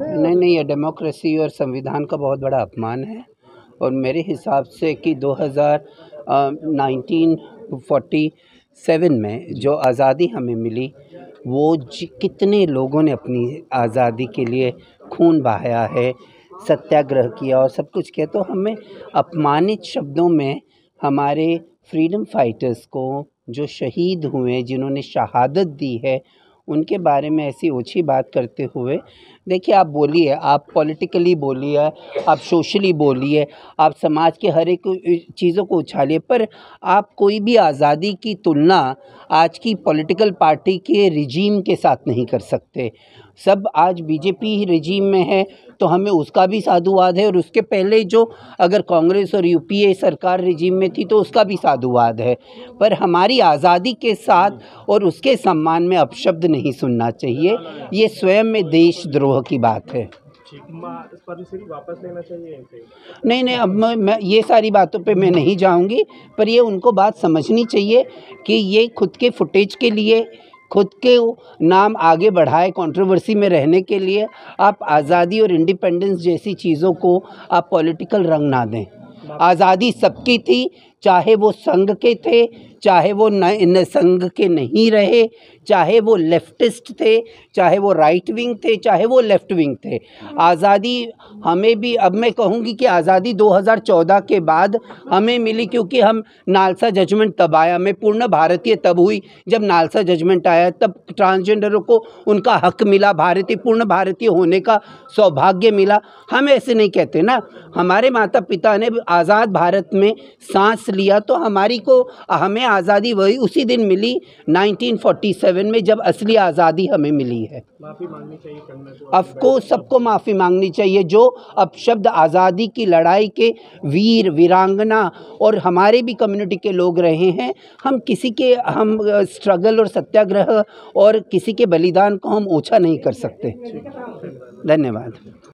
नहीं, ये डेमोक्रेसी और संविधान का बहुत बड़ा अपमान है। और मेरे हिसाब से कि 1947 में जो आज़ादी हमें मिली, वो कितने लोगों ने अपनी आज़ादी के लिए खून बहाया है, सत्याग्रह किया और सब कुछ किया। तो हमें अपमानित शब्दों में हमारे फ्रीडम फाइटर्स को, जो शहीद हुए, जिन्होंने शहादत दी है, उनके बारे में ऐसी ओछी बात करते हुए, देखिए, आप बोलिए, आप पॉलिटिकली बोलिए, आप सोशली बोलिए, आप समाज के हर एक चीज़ों को उछालिए, पर आप कोई भी आज़ादी की तुलना आज की पॉलिटिकल पार्टी के रिजीम के साथ नहीं कर सकते। सब आज बीजेपी रिजीम में है तो हमें उसका भी साधुवाद है, और उसके पहले जो अगर कांग्रेस और यूपीए सरकार रिजीम में थी तो उसका भी साधुवाद है। पर हमारी आज़ादी के साथ और उसके सम्मान में अपशब्द नहीं सुनना चाहिए। ये स्वयं में देशद्रोह की बात है। वापस लेना चाहिए। नहीं, अब मैं ये सारी बातों पे मैं नहीं जाऊंगी, पर ये उनको बात समझनी चाहिए कि ये खुद के फुटेज के लिए, खुद के नाम आगे बढ़ाए, कंट्रोवर्सी में रहने के लिए आप आज़ादी और इंडिपेंडेंस जैसी चीज़ों को आप पॉलिटिकल रंग ना दें। आज़ादी सबकी थी, चाहे वो संघ के थे, चाहे वो न संघ के नहीं रहे, चाहे वो लेफ्टिस्ट थे, चाहे वो राइट विंग थे, चाहे वो लेफ्ट विंग थे। आज़ादी हमें भी, अब मैं कहूँगी कि आज़ादी 2014 के बाद हमें मिली, क्योंकि हम नालसा जजमेंट तब आया। मैं पूर्ण भारतीय तब हुई जब नालसा जजमेंट आया, तब ट्रांसजेंडरों को उनका हक मिला, पूर्ण भारतीय होने का सौभाग्य मिला। हम ऐसे नहीं कहते ना, हमारे माता पिता ने आज़ाद भारत में सांस लिया, तो हमें आज़ादी वही उसी दिन मिली 1947 में, जब असली आज़ादी हमें मिली है। माफ़ी मांगनी चाहिए, ऑफकोर्स सबको माफ़ी मांगनी चाहिए। जो अपशब्द आज़ादी की लड़ाई के वीर वीरांगना और हमारे भी कम्युनिटी के लोग रहे हैं, हम स्ट्रगल और सत्याग्रह और किसी के बलिदान को हम ओछा नहीं कर सकते। धन्यवाद।